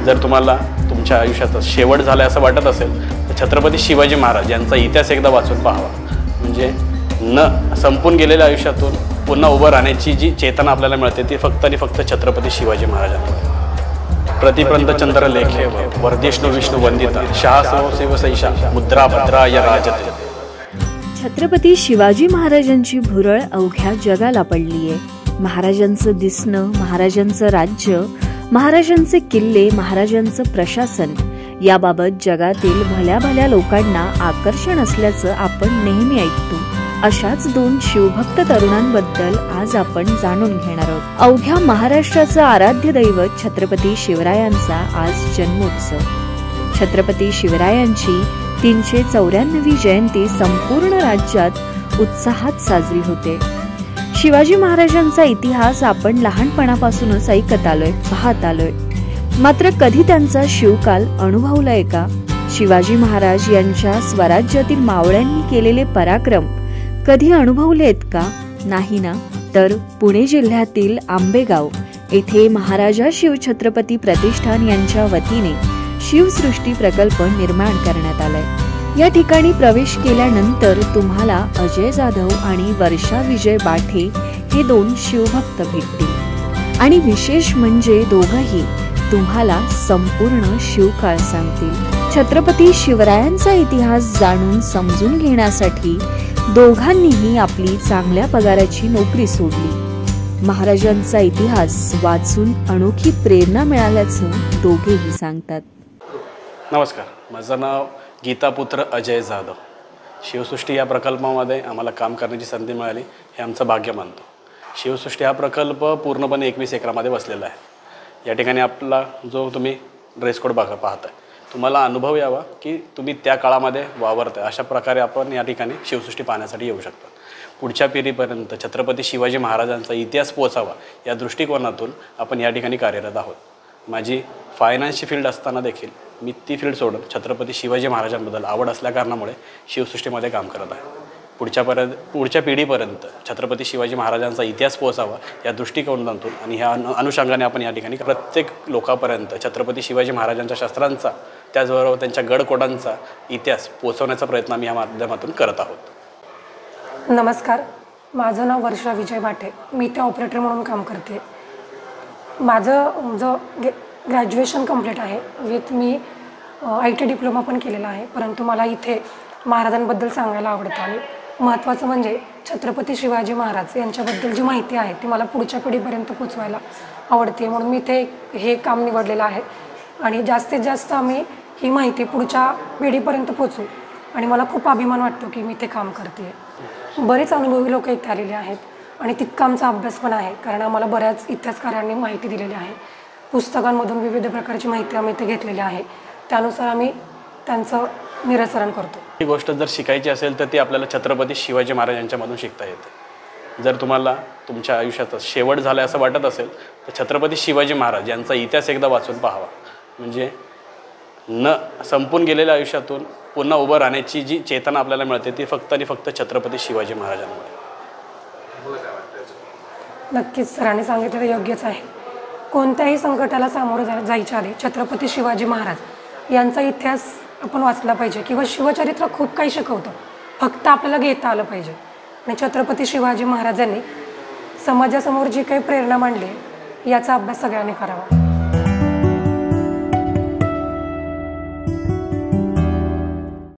जर तुम्हाला तुमच्या आयुष्याचा शेवट झाला असं वाटत असेल तर छत्रपती शिवाजी महाराज यांचा इतिहास एकदा वाचून पाहावा। म्हणजे न संपून गेलेल्या आयुष्यातून पुन्हा उभं राहण्याची जी चेतना आपल्याला मिळते ती फक्त आणि फक्त छत्रपती शिवाजी महाराजांमुळे। प्रतिपंत चंद्र लेखे वर्धिष्णु विष्णु वंदिता शाह शिवसैषा मुद्रा भद्रा या राजते। छत्रपती शिवाजी महाराजांची भुरळ अवघ्या जगाला पडली आहे। महाराजांचं दिसणं, महाराजांचं राज्य, महाराजांचे किल्ले, महाराजांचं प्रशासन याबाबत जगातील भल्या भल्या लोकांना आकर्षण असल्याचं आपण नेहमी ऐकतो। अशाच दोन शिवभक्त तरुणांबद्दल आज आपण जाणून घेणार आहोत। अवघ्या महाराष्ट्राचं आराध्य दैवत छत्रपती शिवरायांचा आज जन्मोत्सव। छत्रपती शिवरायांची 394वी जयंती संपूर्ण राज्यात उत्साहात साजरी होते। शिवाजी महाराजांचा इतिहास आपण लहानपणापासूनच ऐकत आलोय, पाहत आलोय, मात्र कधी त्यांचा शिवकाल अनुभवलाय का? शिवाजी महाराज यांच्या स्वराज्यातील मावळ्यांनी केलेले पराक्रम कधी अनुभवलेत का? नाही ना? तर पुणे जिल्ह्यातील आंबेगाव येथे महाराजा शिवछत्रपती प्रतिष्ठान यांच्या वतीने शिवसृष्टी प्रकल्प निर्माण करण्यात आलाय। या ठिकाणी प्रवेश केल्यानंतर तुम्हाला अजय जाधव आणि वर्षा विजय बाठे हे दोन शिवभक्त भेटतील आणि विशेष म्हणजे दोघंही तुम्हाला संपूर्ण शिवकाळ सांगतील। छत्रपती शिवरायांचा इतिहास जाणून समजून घेण्यासाठी दोघांनीही आपली चांगल्या पगाराची नोकरी सोडली। महाराजांचा इतिहास वाचून अनोखी प्रेरणा मिळाल्याचं दोघेही सांगतात। नमस्कार, माझं नाव गीतापुत्र अजय जाधव। शिवसृष्टी या प्रकल्पामध्ये आम्हाला काम करण्याची संधी मिळाली हे आमचं भाग्य मानतो। शिवसृष्टी हा प्रकल्प पूर्णपणे 21 एकरामध्ये बसलेला आहे। या ठिकाणी आपला जो तुम्ही ड्रेस कोड पाहताय तुम्हाला अनुभव यावा की तुम्ही त्या काळामध्ये वावरताय अशा प्रकारे आपण या ठिकाणी शिवसृष्टी पाहण्यासाठी येऊ शकता। पुढच्या पिढीपर्यंत छत्रपती शिवाजी महाराजांचा इतिहास पोहोचावा या दृष्टिकोनातून आपण या ठिकाणी कार्यरत आहोत। माझी फायनान्सची फील्ड असताना देखील मी ती फील्ड सोडून छत्रपती शिवाजी महाराजांबद्दल आवड असल्याकारणामुळे शिवसृष्टीमध्ये काम करत आहे। पुढच्या पिढीपर्यंत छत्रपती शिवाजी महाराजांचा इतिहास पोहोचावा या दृष्टिकोनातून आणि ह्या अनुषंगाने आपण या ठिकाणी प्रत्येक लोकांपर्यंत छत्रपती शिवाजी महाराजांच्या शस्त्रांचा त्याचबरोबर त्यांच्या गडकोटांचा इतिहास पोहोचवण्याचा प्रयत्न आम्ही या माध्यमातून करत आहोत। नमस्कार, माझं नाव वर्षा विजय बाठे, मी इथे ऑपरेटर म्हणून काम करते। माझं जो ग्रॅज्युएशन कंप्लीट आहे विथ मी IT डिप्लोमा पण केलेला आहे, परंतु मला इथे महाराजांबद्दल सांगायला आवडतं आणि महत्त्वाचं म्हणजे छत्रपती शिवाजी महाराज यांच्याबद्दल जी माहिती आहे ती मला पुढच्या पिढीपर्यंत पोचवायला आवडते, म्हणून मी इथे हे काम निवडलेलं आहे आणि जास्तीत जास्त आम्ही ही माहिती पुढच्या पिढीपर्यंत पोचवू आणि मला खूप अभिमान वाटतो की मी इथे काम करते। बरेच अनुभवी लोक इथे आलेले आहेत आणि तितका आमचा अभ्यास पण आहे, कारण आम्हाला बऱ्याच इतिहासकारांनी माहिती दिलेली आहे। पुस्तकांमधून विविध प्रकारची माहिती आम्ही इथे घेतलेली आहे, त्यानुसार आम्ही त्यांचं निराकरण करतो। ही गोष्ट जर शिकायची असेल तर ती आपल्याला छत्रपती शिवाजी महाराज यांच्यामधून शिकता येते। जर तुम्हाला तुमच्या आयुष्याचा शेवट झाला असं वाटत असेल तर छत्रपती शिवाजी महाराज यांचा इतिहास एकदा वाचून पाहावा। म्हणजे न संपून गेलेल्या आयुष्यातून पुन्हा उभं राहण्याची जी चेतना आपल्याला मिळते ती फक्त आणि फक्त छत्रपती शिवाजी महाराजांमुळे। नक्कीच सरांनी सांगितलेलं योग्यच आहे। कोणत्याही संकटाला सामोरं जायच्या आधी छत्रपती शिवाजी महाराज यांचा इतिहास आपण वाचला पाहिजे किंवा शिवचरित्र खूप काही शिकवतं, फक्त आपल्याला घेता आलं पाहिजे। आणि छत्रपती शिवाजी महाराजांनी समाजासमोर जी काही प्रेरणा मांडली याचा अभ्यास सगळ्यांनी करावा।